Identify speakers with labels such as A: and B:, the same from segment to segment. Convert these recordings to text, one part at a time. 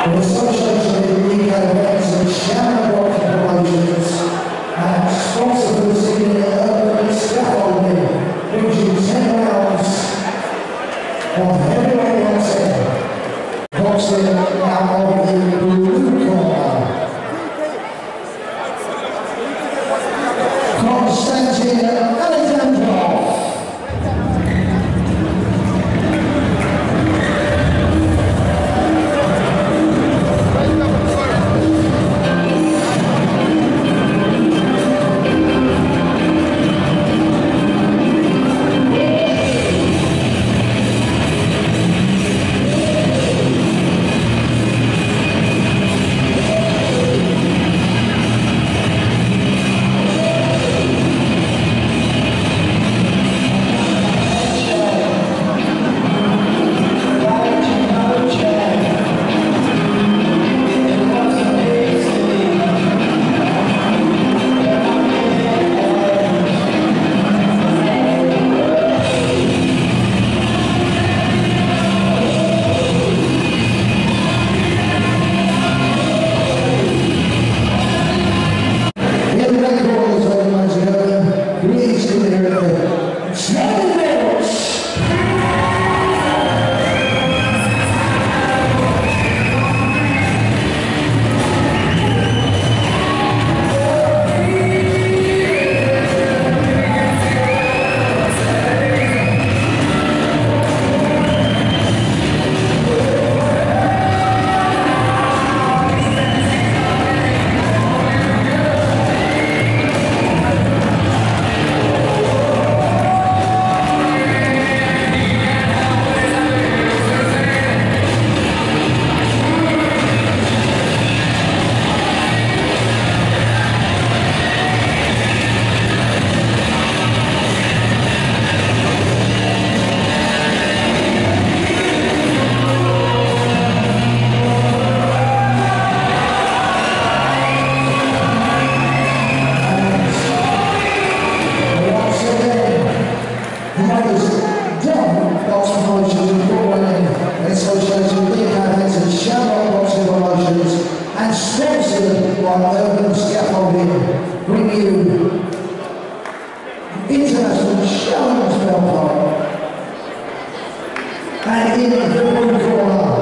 A: The Association of UK Events and Shamrock Promotions and sponsor for the season urban scaffolding brings you 10 rounds of heavyweight boxing. Boxing now of the blue corner. Konstantin Alexandrov. International Challenge Belfast and in the blue corner.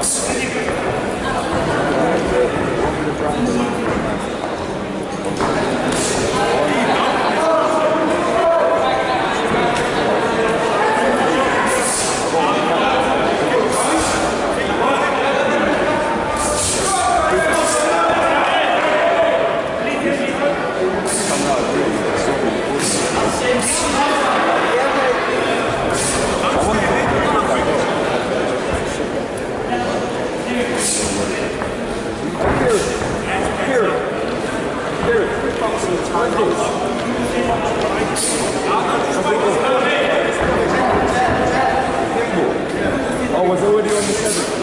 B: Oh, was already on the 7th.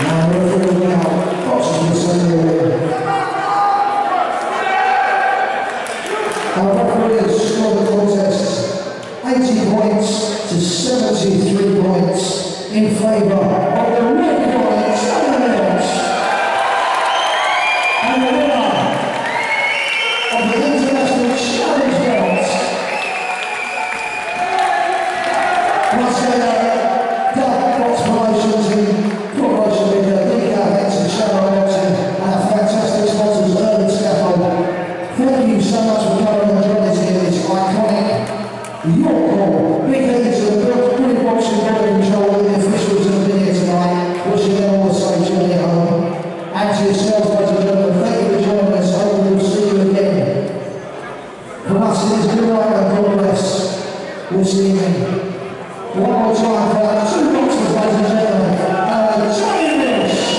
A: And referee now boxes the Sunday. Our referees scored the contest 80 points to 73 points in favour of the red corner challenge. And the winner of the International Challenge belt was Doug Box Promotions in cooperation with DK and Shadow Boxing and our fantastic sponsors Urban Scaffold. Thank you so much for coming and joining us in this iconic York Hall. Big thank you to the British Boxing Board Control and the officials who have been here tonight, wishing them all a safe journey home. And to yourselves, ladies and gentlemen, thank you for joining us. Hope we'll see you again. From us, it is good night and God bless. We'll see you again. One more time for our two boxers, ladies and gentlemen. Johnny English.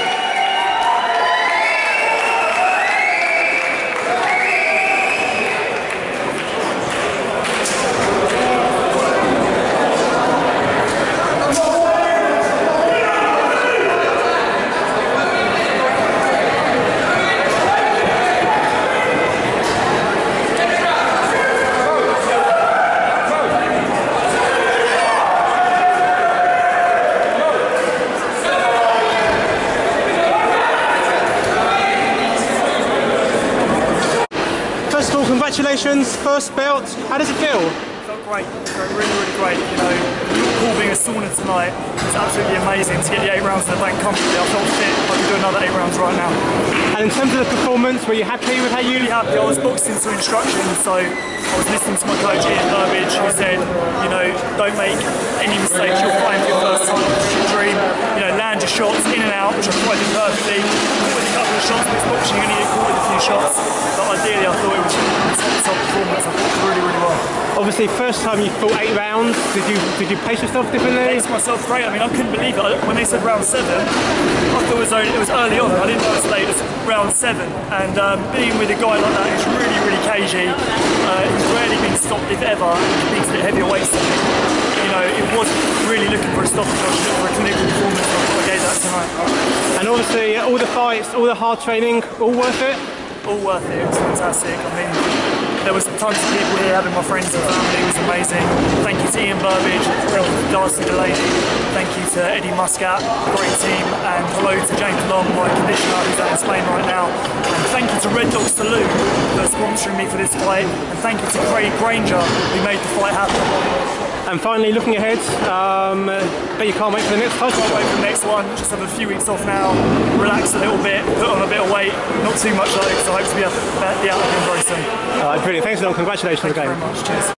C: Congratulations, first belt. How does it feel?
D: Felt great, really, really great. You know, York Hall being a sauna tonight was absolutely amazing to get the 8 rounds in the bank comfortably. I felt fit. I could do another 8 rounds right now.
C: And in terms of the performance, were you happy with how you?
D: Really happy. I was boxing to instructions, so I was listening to my coach Ian Burbage, who said, you know, don't make any mistakes. You'll find for your first time. It's your dream. You know, land your shots in and out, which I tried to do perfectly. Caught with a couple of shots, but it's boxing. You only get caught with a few shots. But ideally, I thought it was top performance. I thought it was really, really well.
C: Obviously, first time you fought 8 rounds. Did you pace yourself differently?
D: Paced myself great. I mean, I couldn't believe it when they said round 7. I thought it was early on. I didn't know it was late. It was round 7. And being with a guy like that who's really, really cagey, he's rarely been stopped, if ever. He beats a bit heavier weights. You know, it wasn't really looking for a stoppage. I was looking for a clinical performance. I thought I gave that tonight.
C: And obviously, all the fights, all the hard training, all worth it.
D: All worth it. It was fantastic. I mean, there was tons of people here, having my friends and family. It was amazing. Thank you to Ian Burbage, thank you to Darcy Delaney, thank you to Eddie Muscat, great team, and hello to James Long, my conditioner, who's out in Spain right now. And thank you to Red Dog Saloon for sponsoring me for this fight, and thank you to Craig Granger, who made the fight happen.
C: And finally, looking ahead, but you can't wait for the next title.
D: Can't wait for the next one. Just have a few weeks off now, relax a little bit, put on a bit of weight, not too much though, because I hope to be out again very soon.
C: Brilliant. Thanks a lot. Congratulations again.
D: Thank you very much. Cheers.